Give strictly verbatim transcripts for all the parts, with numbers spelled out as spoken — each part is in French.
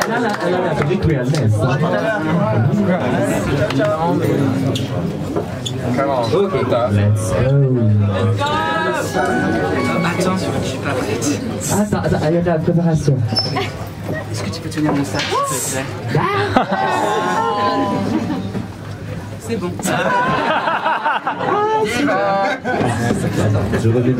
là, là, là, là, c'est realness. Ok, let's go. Attends, je suis pas prête. Attends, attends, il y a de la préparation. Est-ce que tu peux tenir mon sac, s'il te plaît? C'est bon. Je reviens de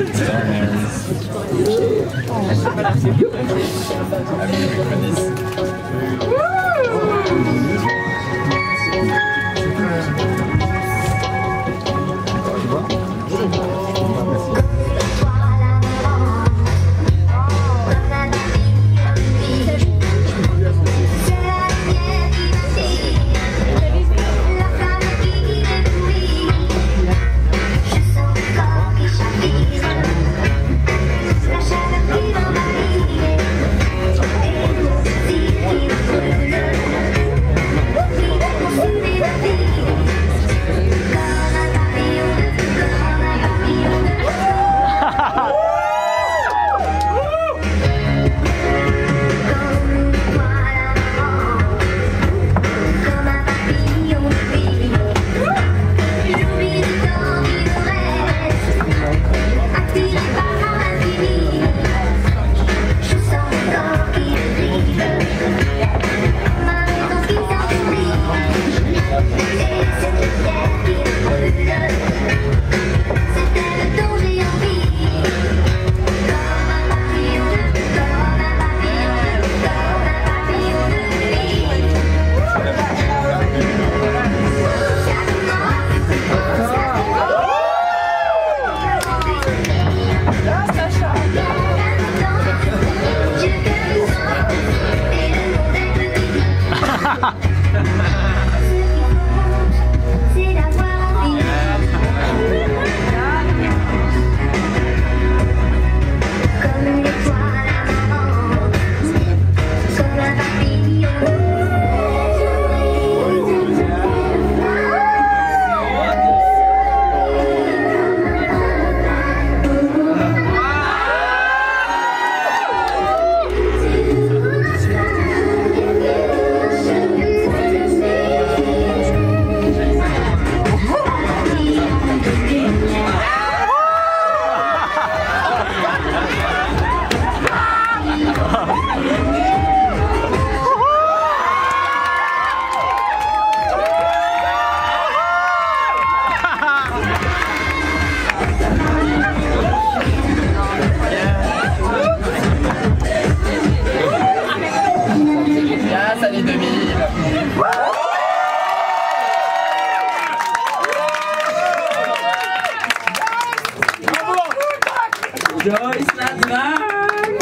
Joyce la drague.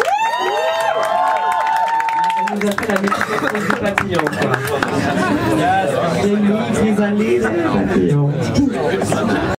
Elle nous a fait la métamorphose du papillon, quoi. C'est lui, Chrysalide, papillon.